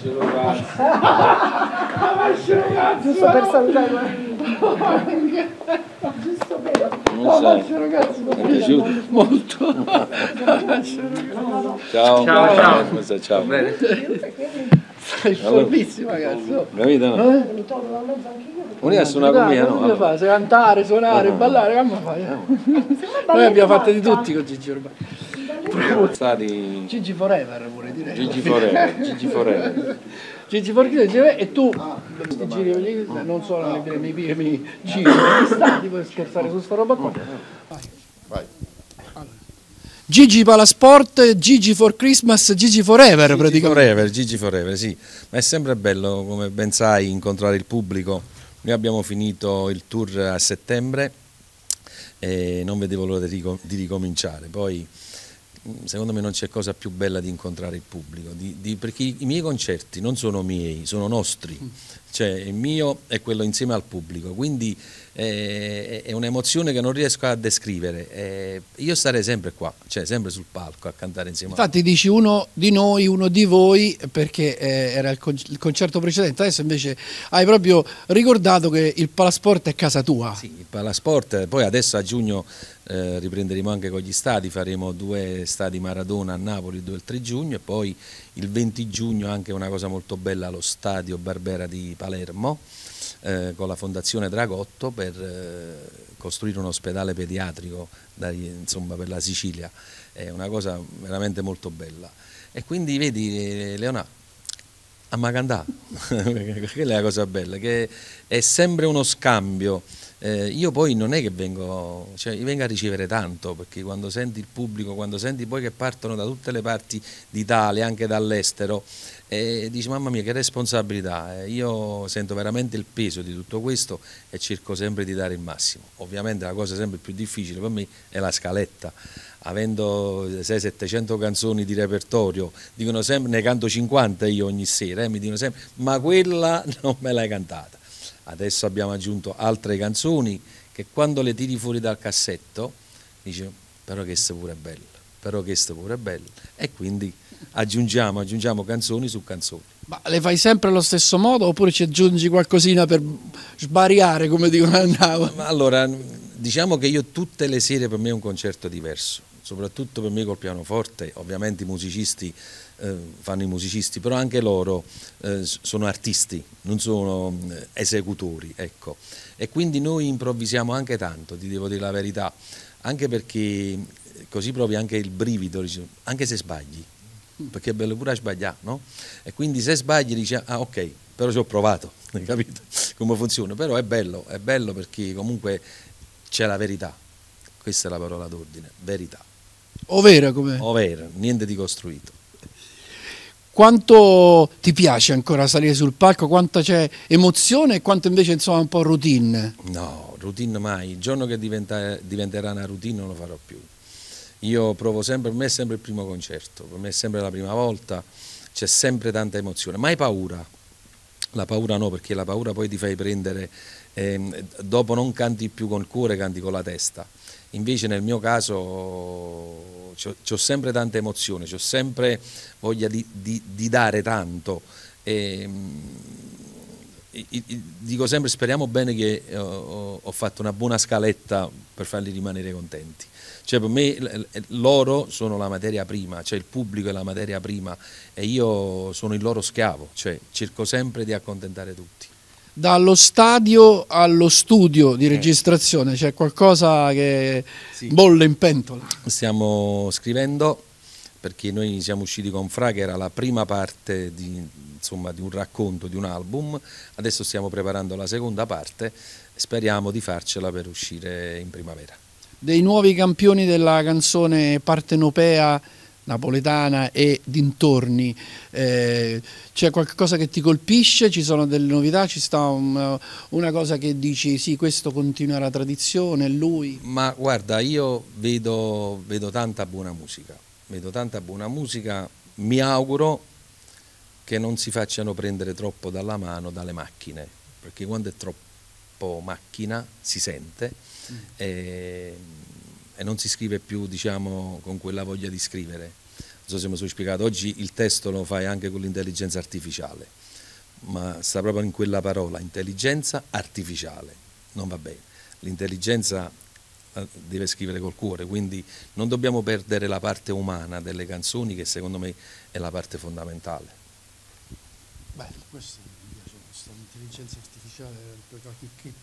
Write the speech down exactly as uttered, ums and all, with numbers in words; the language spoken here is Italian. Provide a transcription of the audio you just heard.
Giusto per salutare. Giusto per... Non sai. È piaciuto? Molto. Ciao. Ciao, ciao. Come stai? Ciao. Bene. Sei formissimo, ragazzo. Capito? No? Eh? Uno è suonare con me, no? Come fai? Se cantare, suonare, No. ballare, come fai? Noi abbiamo fatto di tutti con Gigi ormai. Stati Gigi Forever pure direi. Gigi Forever, Gigi Forever. Gigi Forever e tu ti giri, non solo nei miei miei mi giri, negli stati, puoi scherzare su sta roba qua. Vai. Vai. Gigi Palasport, Gigi for Christmas, Gigi Forever Gigi praticamente. Forever, Gigi Forever, sì. Ma è sempre bello, come ben sai, incontrare il pubblico. Noi abbiamo finito il tour a settembre e non vedevo l'ora di, di ricominciare. Poi secondo me non c'è cosa più bella di incontrare il pubblico, di, di, perché i miei concerti non sono miei, sono nostri, cioè il mio è quello insieme al pubblico, quindi eh, è un'emozione che non riesco a descrivere. Eh, io starei sempre qua, cioè sempre sul palco a cantare insieme. Infatti dici uno di noi, uno di voi, perché eh, era il, con il concerto precedente, adesso invece hai proprio ricordato che il Palasport è casa tua. Sì, il Palasport, poi adesso a giugno eh, riprenderemo anche con gli stadi, faremo due stadi Maradona a Napoli il due e il tre giugno e poi il venti giugno anche una cosa molto bella allo stadio Barbera di Palermo eh, con la fondazione Dragotto per eh, costruire un ospedale pediatrico da, insomma, per la Sicilia, è una cosa veramente molto bella e quindi vedi Leonà a Macandà, quella è la cosa bella, che è sempre uno scambio. Eh, io poi non è che vengo, cioè io vengo a ricevere tanto, perché quando senti il pubblico, quando senti poi che partono da tutte le parti d'Italia, anche dall'estero, eh, dici mamma mia che responsabilità, eh, io sento veramente il peso di tutto questo e cerco sempre di dare il massimo. Ovviamente la cosa sempre più difficile per me è la scaletta. Avendo seicento settecento canzoni di repertorio, dicono sempre, ne canto cinquanta io ogni sera, eh, mi dicono sempre, ma quella non me l'hai cantata. Adesso abbiamo aggiunto altre canzoni che quando le tiri fuori dal cassetto, dici, però che sta pure bello, però che sta pure bello. E quindi aggiungiamo, aggiungiamo canzoni su canzoni. Ma le fai sempre allo stesso modo oppure ci aggiungi qualcosina per sbariare, come dicono a Napoli? Ma allora, diciamo che io tutte le sere per me è un concerto diverso. Soprattutto per me col pianoforte, ovviamente i musicisti eh, fanno i musicisti, però anche loro eh, sono artisti, non sono eh, esecutori, ecco. E quindi noi improvvisiamo anche tanto, ti devo dire la verità, anche perché così provi anche il brivido, anche se sbagli, perché è bello pure a sbagliare, no? E quindi se sbagli dici, ah ok, però ci ho provato, hai capito come funziona, però è bello, è bello perché comunque c'è la verità, questa è la parola d'ordine, verità. Ovvero come? Ovvero, niente di costruito. Quanto ti piace ancora salire sul palco? Quanto c'è emozione e quanto invece insomma un po' routine? No, routine mai. Il giorno che diventa, diventerà una routine non lo farò più. Io provo sempre, per me è sempre il primo concerto, per me è sempre la prima volta, c'è sempre tanta emozione, mai paura. La paura no, perché la paura poi ti fai prendere, eh, dopo non canti più col cuore, canti con la testa. Invece nel mio caso ho sempre tanta emozione, ho sempre voglia di, di, di dare tanto. E, e, e, dico sempre speriamo bene che ho, ho fatto una buona scaletta per farli rimanere contenti. Cioè per me loro sono la materia prima, cioè il pubblico è la materia prima e io sono il loro schiavo, cioè cerco sempre di accontentare tutti. Dallo stadio allo studio di registrazione c'è qualcosa che sì. bolle in pentola? Stiamo scrivendo, perché noi siamo usciti con Fra che era la prima parte di, insomma, di un racconto, di un album, adesso stiamo preparando la seconda parte, speriamo di farcela per uscire in primavera. Dei nuovi campioni della canzone partenopea napoletana e dintorni, eh, c'è qualcosa che ti colpisce, ci sono delle novità, ci sta un, una cosa che dici sì, questo continua la tradizione, è lui? Ma guarda, io vedo, vedo tanta buona musica, vedo tanta buona musica, mi auguro che non si facciano prendere troppo dalla mano dalle macchine, perché quando è troppo macchina si sente mm. e, e non si scrive più, diciamo, con quella voglia di scrivere. so se mi sono spiegato, oggi il testo lo fai anche con l'intelligenza artificiale, ma sta proprio in quella parola, intelligenza artificiale, non va bene. L'intelligenza deve scrivere col cuore, quindi non dobbiamo perdere la parte umana delle canzoni, che secondo me è la parte fondamentale. Bello, questo mi piace, questa intelligenza artificiale,